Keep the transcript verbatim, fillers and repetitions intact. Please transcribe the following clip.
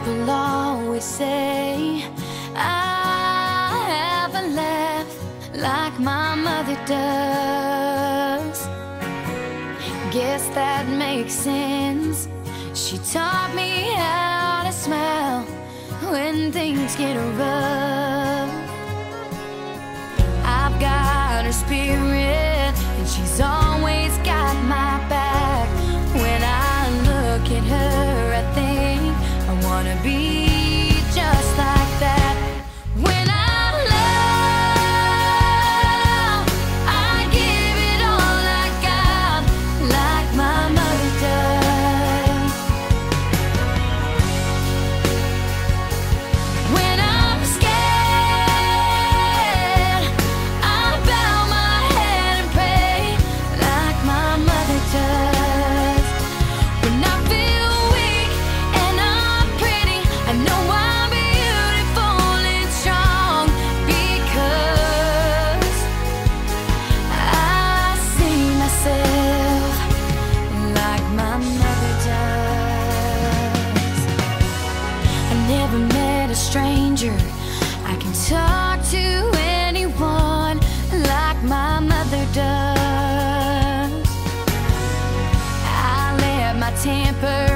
People always say I haven't laughed like my mother does. Guess that makes sense. She taught me how to smile when things get rough. I've got her spirit, and she's always got my back. When I look at her, I think I wanna be just like that. When I love, I give it all I got, like my mother does. When I'm scared, I bow my head and pray, like my mother does. When I feel weak and I'm pretty, I know I'm beautiful and strong, because I see myself like my mother does. I never met a stranger, I can talk to anyone like my mother does. I let my temper